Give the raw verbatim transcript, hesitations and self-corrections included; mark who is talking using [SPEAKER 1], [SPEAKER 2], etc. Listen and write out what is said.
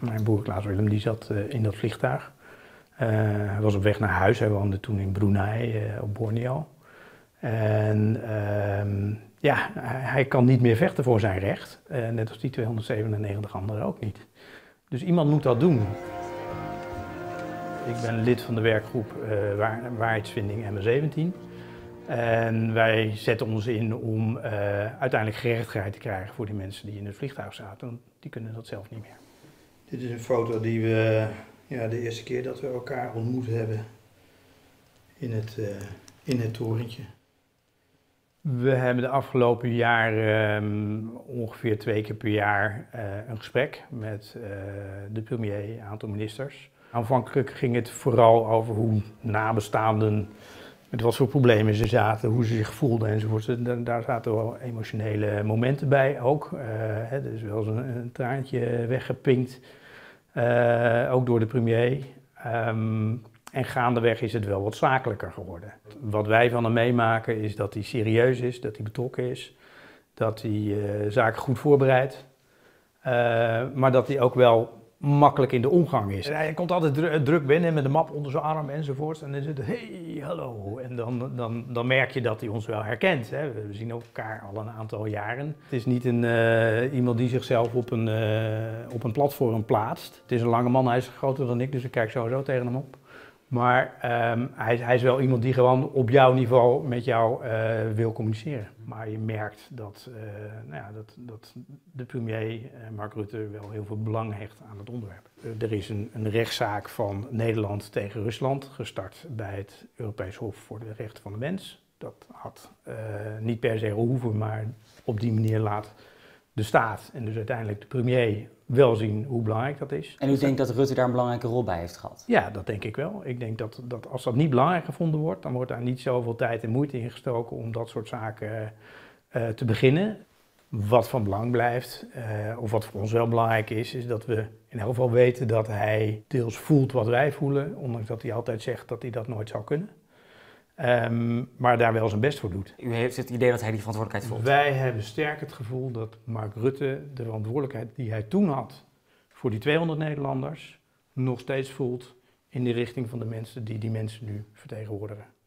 [SPEAKER 1] Mijn broer Klaas Willem die zat uh, in dat vliegtuig. Uh, hij was op weg naar huis, hij woonde toen in Brunei uh, op Borneo. En uh, ja, hij kan niet meer vechten voor zijn recht, uh, net als die tweehonderdzevenennegentig anderen ook niet. Dus iemand moet dat doen. Ik ben lid van de werkgroep uh, waar, Waarheidsvinding M zeventien. En wij zetten ons in om uh, uiteindelijk gerechtigheid te krijgen voor die mensen die in het vliegtuig zaten. Want die kunnen dat zelf niet meer. Dit is een foto die we ja, de eerste keer dat we elkaar ontmoet hebben in het, uh, in het torentje. We hebben de afgelopen jaren um, ongeveer twee keer per jaar uh, een gesprek met uh, de premier, een aantal ministers. Aanvankelijk ging het vooral over hoe nabestaanden, met wat voor problemen ze zaten, hoe ze zich voelden enzovoort. Daar zaten wel emotionele momenten bij ook. Uh, hè, er is wel eens een, een traantje weggepinkt, uh, ook door de premier. Um, en gaandeweg is het wel wat zakelijker geworden. Wat wij van hem meemaken is dat hij serieus is, dat hij betrokken is, dat hij uh, zaken goed voorbereidt, uh, maar dat hij ook wel makkelijk in de omgang is. Hij komt altijd dru druk binnen met de map onder zijn arm enzovoort. En dan zit het, hey, hallo. En dan, dan, dan merk je dat hij ons wel herkent. Hè. We zien elkaar al een aantal jaren. Het is niet een, uh, iemand die zichzelf op een, uh, op een platform plaatst. Het is een lange man, hij is groter dan ik, dus ik kijk sowieso tegen hem op. Maar um, hij, hij is wel iemand die gewoon op jouw niveau met jou uh, wil communiceren. Maar je merkt dat, uh, nou ja, dat, dat de premier, uh, Mark Rutte, wel heel veel belang hecht aan het onderwerp. Uh, er is een, een rechtszaak van Nederland tegen Rusland gestart bij het Europees Hof voor de Rechten van de Mens. Dat had uh, niet per se hoeven, maar op die manier laat de staat en dus uiteindelijk de premier wel zien hoe belangrijk dat is.
[SPEAKER 2] En u denkt dat Rutte daar een belangrijke rol bij heeft gehad?
[SPEAKER 1] Ja, dat denk ik wel. Ik denk dat, dat als dat niet belangrijk gevonden wordt, dan wordt daar niet zoveel tijd en moeite in gestoken om dat soort zaken uh, te beginnen. Wat van belang blijft, uh, of wat voor ons wel belangrijk is, is dat we in elk geval weten dat hij deels voelt wat wij voelen, ondanks dat hij altijd zegt dat hij dat nooit zou kunnen. Um, maar daar wel zijn best voor doet.
[SPEAKER 2] U heeft het idee dat hij die verantwoordelijkheid voelt?
[SPEAKER 1] Wij hebben sterk het gevoel dat Mark Rutte de verantwoordelijkheid die hij toen had voor die tweehonderd Nederlanders nog steeds voelt in de richting van de mensen die die mensen nu vertegenwoordigen.